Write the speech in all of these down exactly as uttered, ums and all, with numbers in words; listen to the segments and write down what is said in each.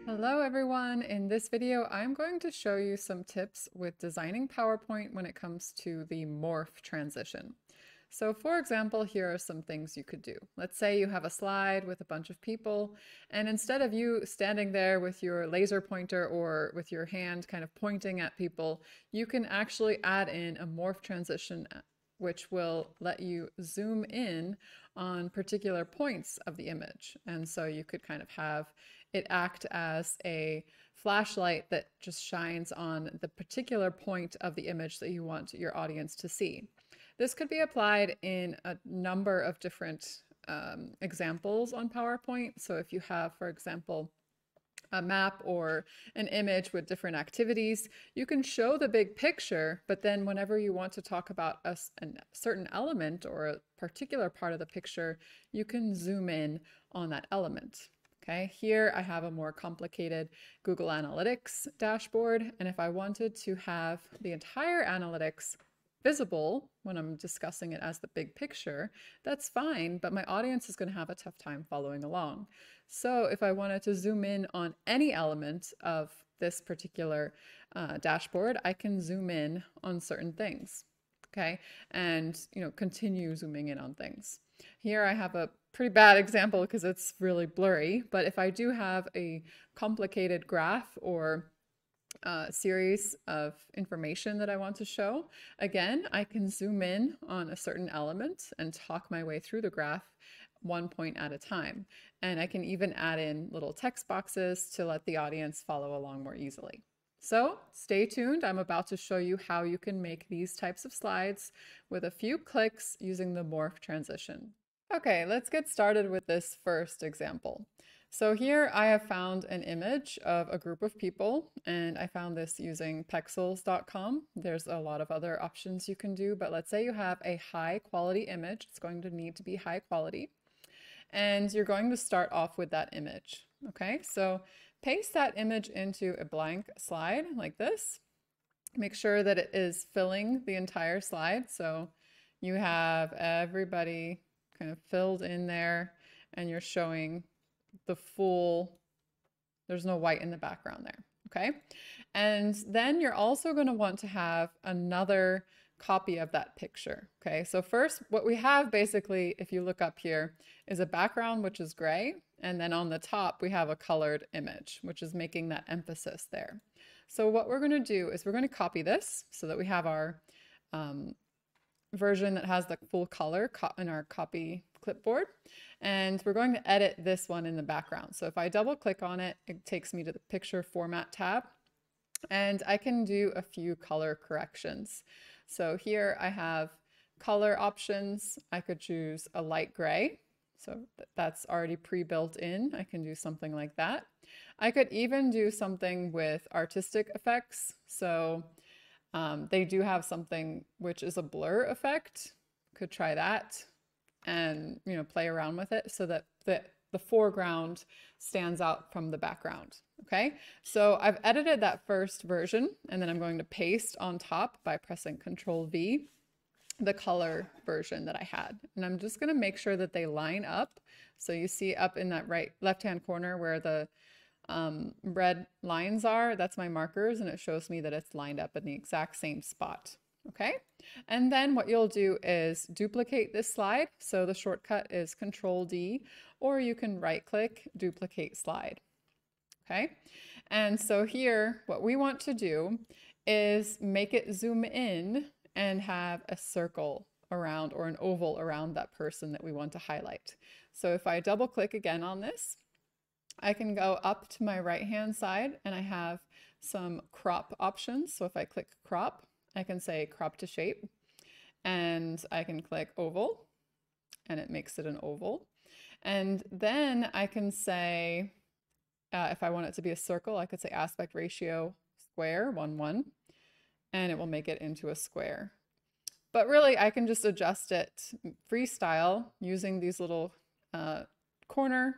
Hello everyone! In this video, I'm going to show you some tips with designing PowerPoint when it comes to the morph transition. So for example, here are some things you could do. Let's say you have a slide with a bunch of people, and instead of you standing there with your laser pointer or with your hand kind of pointing at people, you can actually add in a morph transition which will let you zoom in on particular points of the image. And so you could kind of have it act as a flashlight that just shines on the particular point of the image that you want your audience to see. This could be applied in a number of different um, examples on PowerPoint. So if you have, for example, a map or an image with different activities, you can show the big picture, but then whenever you want to talk about a, a certain element or a particular part of the picture, you can zoom in on that element. Okay, here I have a more complicated Google Analytics dashboard, and if I wanted to have the entire analytics visible when I'm discussing it as the big picture, that's fine, but my audience is going to have a tough time following along. So if I wanted to zoom in on any element of this particular uh, dashboard, I can zoom in on certain things, okay, and you know, continue zooming in on things. Here I have a pretty bad example because it's really blurry, but if I do have a complicated graph or a series of information that I want to show, again, I can zoom in on a certain element and talk my way through the graph one point at a time. And I can even add in little text boxes to let the audience follow along more easily. So stay tuned. I'm about to show you how you can make these types of slides with a few clicks using the morph transition. Okay, let's get started with this first example. So here I have found an image of a group of people, and I found this using pexels dot com. There's a lot of other options you can do, but let's say you have a high quality image. It's going to need to be high quality. And you're going to start off with that image. Okay, so paste that image into a blank slide like this. Make sure that it is filling the entire slide. So you have everybody kind of filled in there, and you're showing the full, there's no white in the background there, okay? And then you're also going to want to have another copy of that picture, okay? So first, what we have basically, if you look up here, is a background which is gray, and then on the top we have a colored image, which is making that emphasis there. So what we're going to do is we're going to copy this so that we have our um, version that has the full color in our copy clipboard, and we're going to edit this one in the background. So if I double click on it, it takes me to the picture format tab, and I can do a few color corrections. So here I have color options. I could choose a light gray, so that's already pre-built in. I can do something like that. I could even do something with artistic effects. So Um, they do have something which is a blur effect. Could try that and, you know, play around with it so that the, the foreground stands out from the background. Okay, so I've edited that first version, and then I'm going to paste on top by pressing control V the color version that I had. And I'm just going to make sure that they line up. So you see up in that right left-hand corner where the Um, red lines are, that's my markers, and it shows me that it's lined up in the exact same spot. Okay, and then what you'll do is duplicate this slide. So the shortcut is control D, or you can right click, duplicate slide. Okay, and so here what we want to do is make it zoom in and have a circle around, or an oval around that person that we want to highlight. So if I double click again on this, I can go up to my right hand side, and I have some crop options. So if I click crop, I can say crop to shape, and I can click oval, and it makes it an oval. And then I can say, uh, if I want it to be a circle, I could say aspect ratio square, one, one, and it will make it into a square. But really, I can just adjust it freestyle using these little uh, corner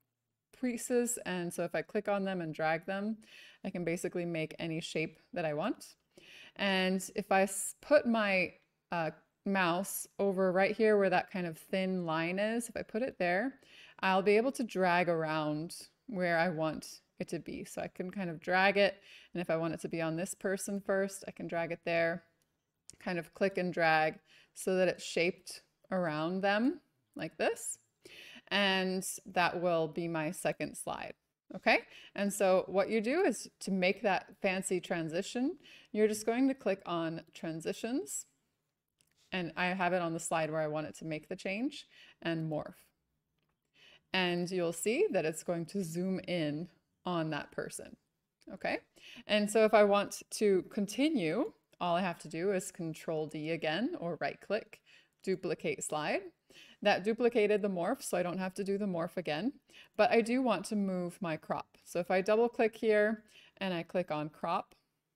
pieces, and so if I click on them and drag them, I can basically make any shape that I want. And if I put my uh, mouse over right here where that kind of thin line is, if I put it there, I'll be able to drag around where I want it to be. So I can kind of drag it, and if I want it to be on this person first, I can drag it there, kind of click and drag so that it's shaped around them like this. And that will be my second slide. Okay, and so what you do is to make that fancy transition, you're just going to click on transitions, and I have it on the slide where I want it to make the change, and morph. And you'll see that it's going to zoom in on that person. Okay, and so if I want to continue, all I have to do is Control D again, or right click, duplicate slide. That duplicated the morph, so I don't have to do the morph again, but I do want to move my crop. So if I double click here and I click on crop,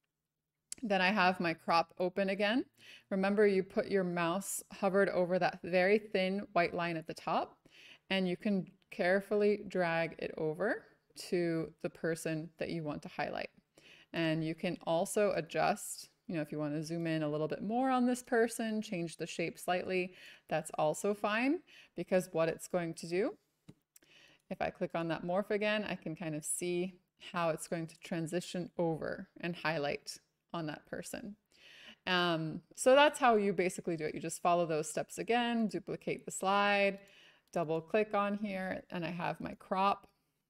then I have my crop open again. Remember, you put your mouse hovered over that very thin white line at the top, and you can carefully drag it over to the person that you want to highlight. And you can also adjust, you know, if you want to zoom in a little bit more on this person, change the shape slightly, that's also fine, because what it's going to do, if I click on that morph again, I can kind of see how it's going to transition over and highlight on that person. Um, so that's how you basically do it. You just follow those steps again, duplicate the slide, double click on here, and I have my crop,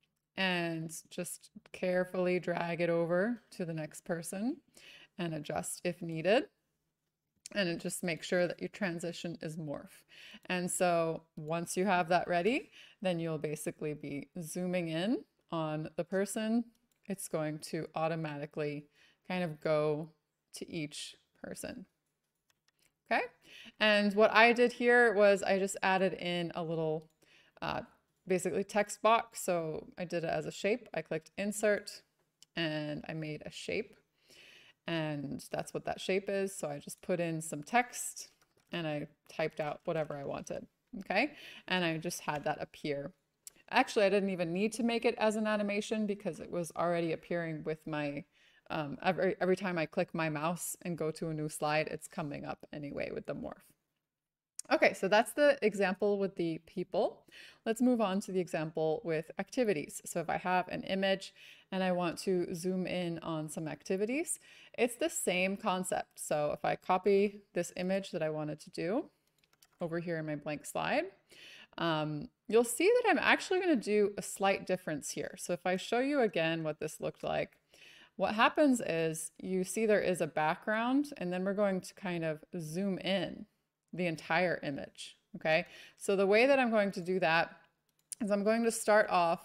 and just carefully drag it over to the next person and adjust if needed. And it just make sure that your transition is morph. And so once you have that ready, then you'll basically be zooming in on the person. It's going to automatically kind of go to each person. Okay. And what I did here was I just added in a little uh, basically text box. So I did it as a shape. I clicked insert and I made a shape. And that's what that shape is. So I just put in some text and I typed out whatever I wanted. Okay. And I just had that appear. Actually, I didn't even need to make it as an animation because it was already appearing with my, um, every, every time I click my mouse and go to a new slide, it's coming up anyway with the morph. Okay, so that's the example with the people. Let's move on to the example with activities. So if I have an image and I want to zoom in on some activities, it's the same concept. So if I copy this image that I wanted to do over here in my blank slide, um, you'll see that I'm actually going to do a slight difference here. So if I show you again what this looked like, what happens is you see there is a background, and then we're going to kind of zoom in the entire image. Okay, so the way that I'm going to do that is I'm going to start off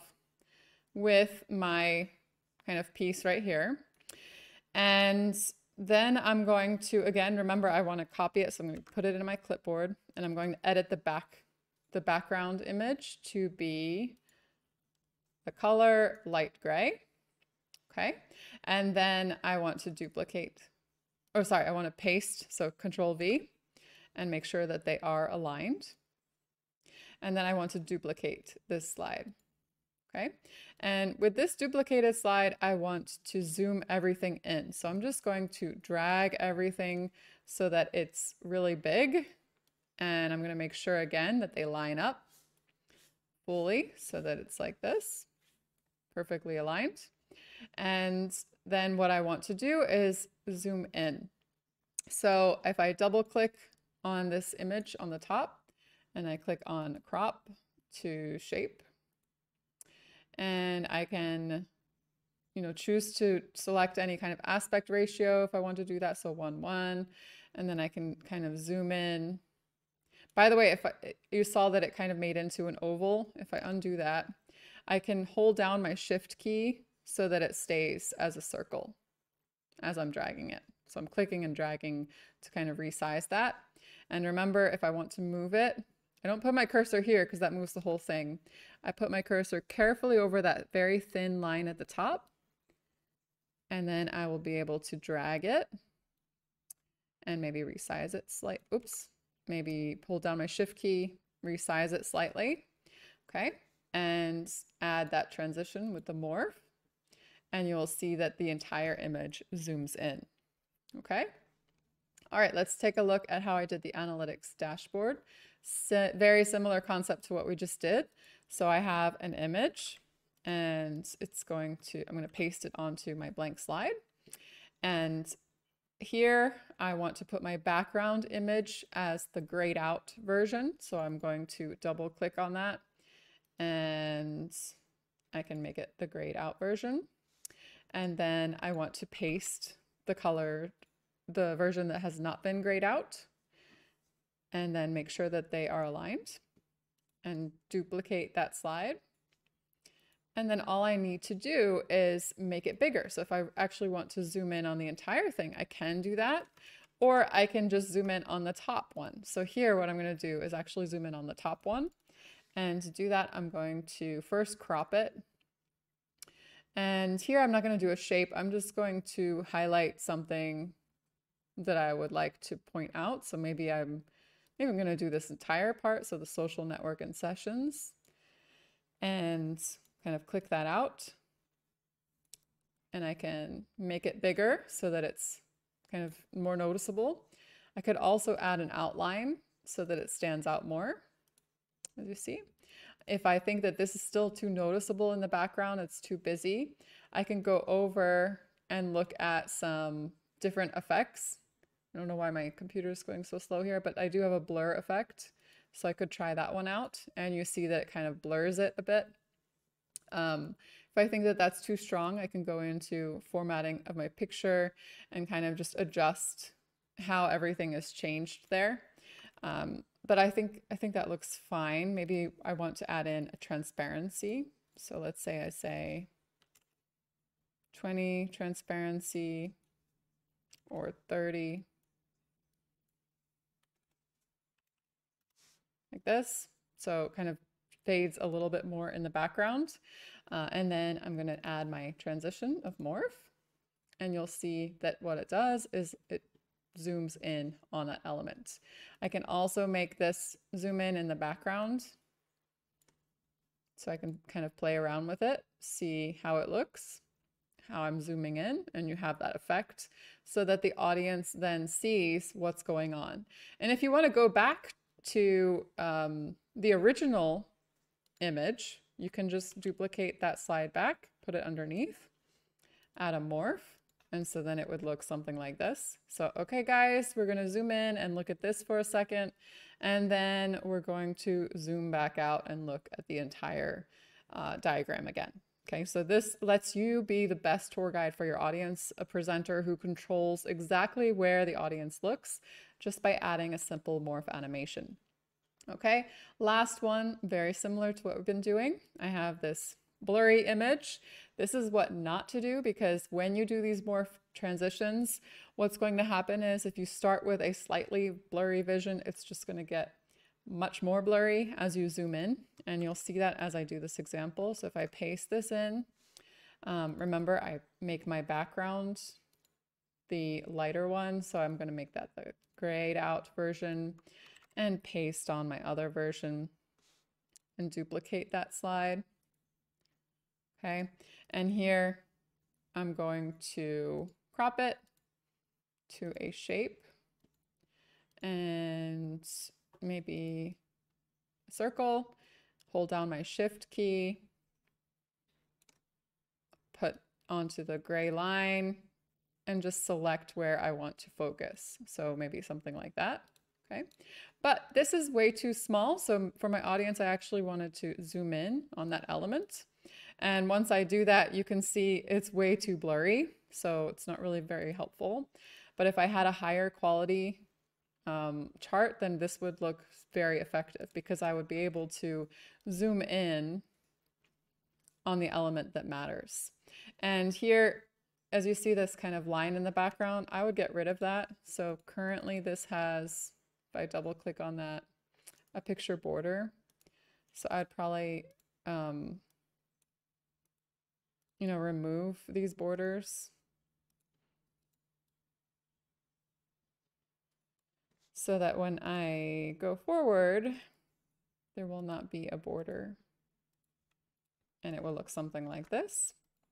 with my kind of piece right here, and then I'm going to, again, remember I want to copy it, so I'm going to put it in my clipboard, and I'm going to edit the back the background image to be the color light gray. Okay, and then I want to duplicate, oh sorry, I want to paste, so Control V, and make sure that they are aligned. And then I want to duplicate this slide. Okay, and with this duplicated slide, I want to zoom everything in. So I'm just going to drag everything so that it's really big. And I'm going to make sure again that they line up fully so that it's like this, perfectly aligned. And then what I want to do is zoom in. So if I double click on this image on the top and I click on crop to shape, and I can, you know, choose to select any kind of aspect ratio if I want to do that. So one, one, and then I can kind of zoom in. By the way, if I, you saw that it kind of made into an oval, if I undo that, I can hold down my shift key so that it stays as a circle as I'm dragging it. So I'm clicking and dragging to kind of resize that. And remember, if I want to move it, I don't put my cursor here because that moves the whole thing. I put my cursor carefully over that very thin line at the top, and then I will be able to drag it and maybe resize it slight. Oops. Maybe pull down my shift key, resize it slightly. Okay. And add that transition with the morph, and you'll see that the entire image zooms in. Okay. All right, let's take a look at how I did the analytics dashboard. S- very similar concept to what we just did. So I have an image, and it's going to, I'm going to paste it onto my blank slide. And here I want to put my background image as the grayed out version. So I'm going to double click on that and I can make it the grayed out version. And then I want to paste the color, the version that has not been grayed out, and then make sure that they are aligned and duplicate that slide. And then all I need to do is make it bigger. So if I actually want to zoom in on the entire thing, I can do that, or I can just zoom in on the top one. So here, what I'm going to do is actually zoom in on the top one. And to do that, I'm going to first crop it. And here, I'm not going to do a shape. I'm just going to highlight something that I would like to point out. So maybe I'm, maybe I'm going to do this entire part. So the social network and sessions, and kind of click that out, and I can make it bigger so that it's kind of more noticeable. I could also add an outline so that it stands out more, as you see. If I think that this is still too noticeable in the background, it's too busy, I can go over and look at some different effects. I don't know why my computer is going so slow here, but I do have a blur effect. So I could try that one out, and you see that it kind of blurs it a bit. Um, if I think that that's too strong, I can go into formatting of my picture and kind of just adjust how everything is changed there. Um, but I think, I think that looks fine. Maybe I want to add in a transparency. So let's say I say twenty transparency or thirty, like this. So kind of fades a little bit more in the background. Uh, and then I'm going to add my transition of morph, and you'll see that what it does is it zooms in on that element. I can also make this zoom in in the background, so I can kind of play around with it, see how it looks, how I'm zooming in, and you have that effect so that the audience then sees what's going on. And if you want to go back to um, the original image, you can just duplicate that slide back, put it underneath, add a morph, and so then it would look something like this. So, okay guys, we're going to zoom in and look at this for a second, and then we're going to zoom back out and look at the entire uh, diagram again. Okay, so this lets you be the best tour guide for your audience, a presenter who controls exactly where the audience looks just by adding a simple morph animation. Okay, last one, very similar to what we've been doing. I have this blurry image. This is what not to do, because when you do these morph transitions, what's going to happen is if you start with a slightly blurry vision, it's just going to get much more blurry as you zoom in. And you'll see that as I do this example. So if I paste this in, um, remember I make my background the lighter one. So I'm going to make that the grayed out version, and paste on my other version and duplicate that slide. Okay, and here I'm going to crop it to a shape and maybe a circle, hold down my shift key, put onto the gray line, and just select where I want to focus. So maybe something like that. Okay, but this is way too small. So for my audience, I actually wanted to zoom in on that element. And once I do that, you can see it's way too blurry. So it's not really very helpful. But if I had a higher quality um, chart, then this would look very effective, because I would be able to zoom in on the element that matters. And here, as you see this kind of line in the background, I would get rid of that. So currently this has, if I double click on that, a picture border. So I'd probably, um, you know, remove these borders so that when I go forward, there will not be a border, and it will look something like this.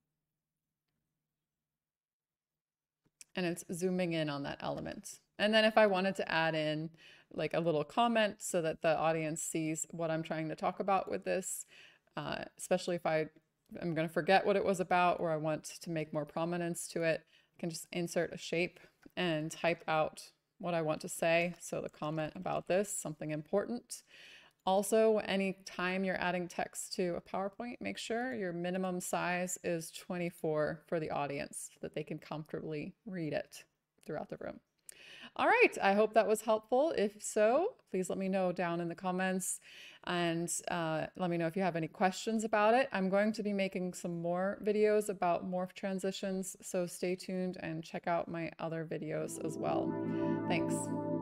And it's zooming in on that element. And then if I wanted to add in like a little comment so that the audience sees what I'm trying to talk about with this, uh, especially if I I'm going to forget what it was about, or I want to make more prominence to it, I can just insert a shape and type out what I want to say. So the comment about this, something important. Also, anytime you're adding text to a PowerPoint, make sure your minimum size is twenty-four for the audience, so that they can comfortably read it throughout the room. All right, I hope that was helpful. If so, please let me know down in the comments, and uh, let me know if you have any questions about it. I'm going to be making some more videos about morph transitions, so stay tuned and check out my other videos as well. Thanks.